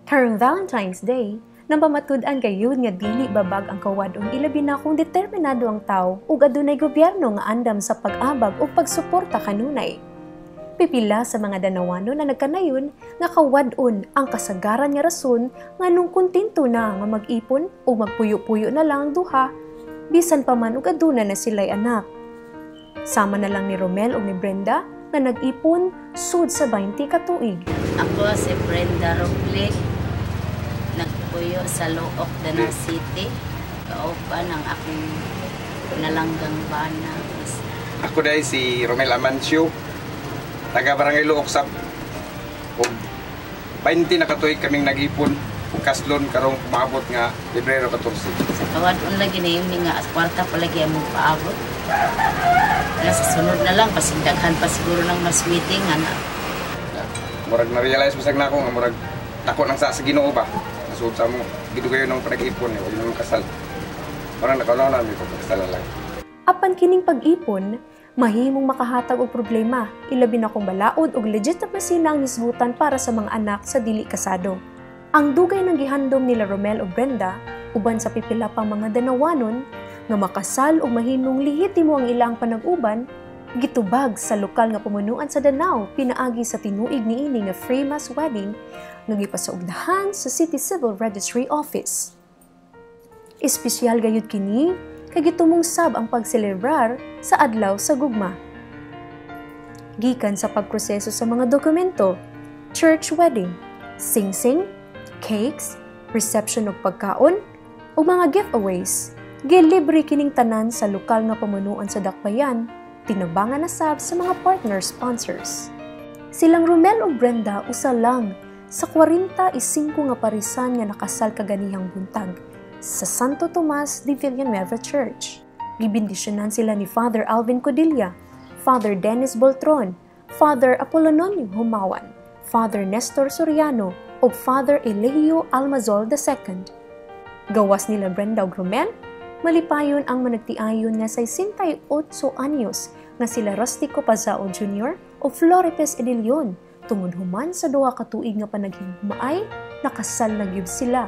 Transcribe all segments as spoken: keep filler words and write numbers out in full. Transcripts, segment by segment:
Karong Valentine's Day, nang pamatud-an gayud nga dili babag ang kawadon ilabi na kung determinado ang tao ug adunay gobyerno nga andam sa pag-abag ug pagsuporta kanunay. Pipila sa mga Danawano na nagkanayon nga kawadon ang kasagaran nga rason nga nung kontento na nga mag-ipon o magpuyo-puyo na lang ang duha bisan pa man ug aduna na sila'y anak. Sama na lang ni Romel ug ni Brenda nga nag-ipon sud sa twenty ka tuig. Ako si Brenda Roble, nagpuyo sa Look, Danao City. Kauban ang akong nalanggang bana. Ako dahil si Romel Amancio, taga Barangay Look sa twenty na katuig kaming nag-ipon kaslon karong maabot nga Pebrero fourteen. Sa kawadon lagi na yung nga kwarta pa lagi ang paabot. Nasa sunod na lang, pasigdaghan pa siguro ng mas meeting, anak. Murag na-realize masag na ako nga murag takot ng sa sa Ginoo ba. Nasuot sa mo, gidugayo ng panag-ipon, eh, wala nang kasal. Parang nakalaw namin kung pagkasalan lang. Apan kining pag-ipon, mahimong makahatag og problema, ilabi na kung balaod og legitimacy na ang hisgutan para sa mga anak sa dili kasado. Ang dugay ng gihandom nila Romel o Brenda, uban sa pipila pang mga Danawanon, nga makasal o mahimong lihitimo ang ilang panag-uban, gitubag sa lokal nga pamunuan sa Danao pinaagi sa tinuig niini nga free mass wedding nga gipasaugdahan sa City Civil Registry Office. Espesyal gayud kini kay gitumong sab ang pagselebrar sa adlaw sa gugma. Gikan sa pagproseso sa mga dokumento, church wedding, sing-sing, cakes, reception og pagkaon, ug mga giveaways. Gilibre kining tanan sa lokal nga pamunuan sa dakbayan, tinabangan na sab sa mga partner sponsors. Silang Romel ug Brenda usa lang sa forty-five nga parisan nga nakasal kaganihang buntag sa Santo Tomas de Villanueva Church. Gibindisyonan sila ni Father Alvin Codilla, Father Dennis Boltron, Father Apolonio Humawan, Father Nestor Soriano ug Father Elehio Almazol the second. Gawas nila Brenda ug Romel, malipayon ang managtiayon nga sixty-eight anyos nga sila Rustico Pazao Junior o Floripes Edilion tungod human sa duha ka tuig nga panaghigmaay nakasal na gyud sila.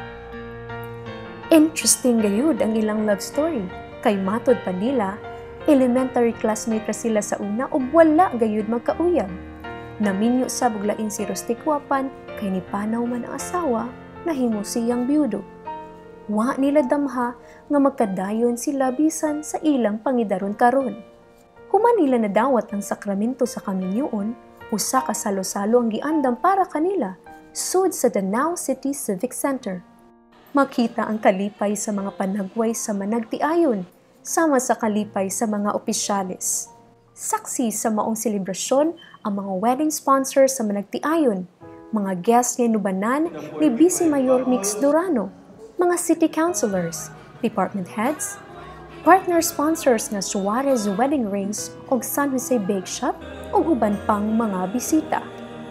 Interesting gayud ang ilang love story kay matod pa nila elementary classmate ra sila sa una ug wala gayud magkauyab. Naminyo sa buglain si Rustico apan kay ni panaw man ang asawa nahimo siyang byudo. Wa nila damha nga magkadayon sila bisan sa ilang pangidaron karon. Human nila nadawat ang sakramento sa kaminyoon, usa ka salo-salo ang giandam para kanila sud sa Danao City Civic Center. Makita ang kalipay sa mga panagway sa managtiayon, sama sa kalipay sa mga opisyales. Saksi sa maong selebrasyon ang mga wedding sponsors sa managtiayon, mga guests nga nubanan ni Vice Mayor Mix Durano, mga city councilors, department heads, partner sponsors nga Suarez Wedding Rings ug San Jose Bake Shop ug uban pang mga bisita.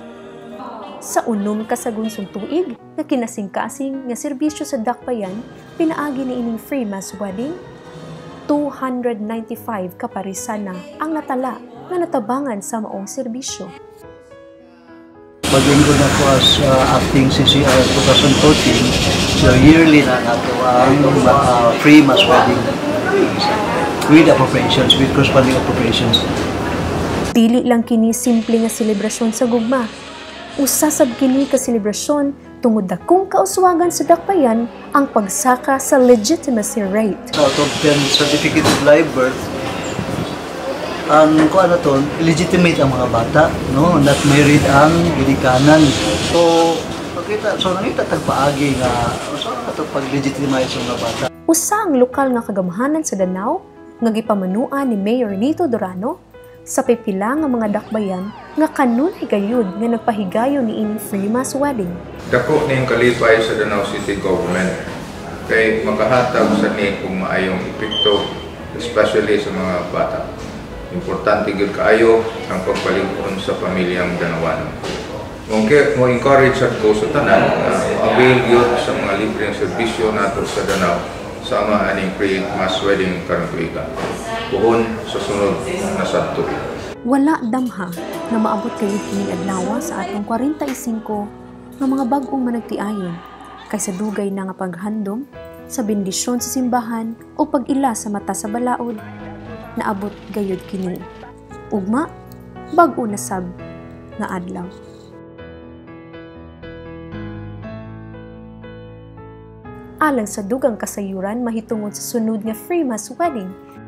Sa unom ka sa gunsong tuig nga kinasing-kasing nga serbisyo sa dakbayan, pinaagi ni ining free mass wedding, two hundred ninety-five ka parisan na ang natala nga natabangan sa maong serbisyo. Pag-ingod na po as uh, acting C C R twenty fourteen, so yearly na nato ang uh, free mass wedding with appropriations, with corresponding appropriations. Dili lang kini simple nga selebrasyon sa gugma. Usa sab kini ka selebrasyon tungod dakong kauswagan sa dakbayan ang pagsaka sa legitimacy rate. Out of ten certificate of live birth, ang ko ano to, legitimate ang mga bata, no, not married ang gidikanan. So, pakita, so nangita tagpaagi nga so ato pag-legitimize ang mga bata. Usa ang lokal nga kagamhanan sa Danao nga gipamanuan ni Mayor Nito Durano sa pipila nga mga dakbayan nga kanunay gayud nga nagpahigayon ni ini free mass wedding. Dako ning kalipay sa Danao City Government kay makahatag sa ni kung maayong epekto especially sa mga bata. Importante gyud kaayo ang pagpalingkod sa pamilyang Danawano. Okay, mo encourage at ko sa tanan na avail gyud sa mga libreng serbisyo nato sa Danao sama aning free mass wedding karong tuiga. Puhon sa sunod na Sabto. Wala damha na maabot kayo kining adlaw sa atong forty-five nga mga bag-ong managtiayon kaysa dugay na nga paghandom sa bendisyon sa simbahan o pag-ila sa mata sa balaod, naabot gayud kini. Ugma, bag-o na sab nga adlaw. Alang sa dugang kasayuran mahitungod sa sunod nga free mass wedding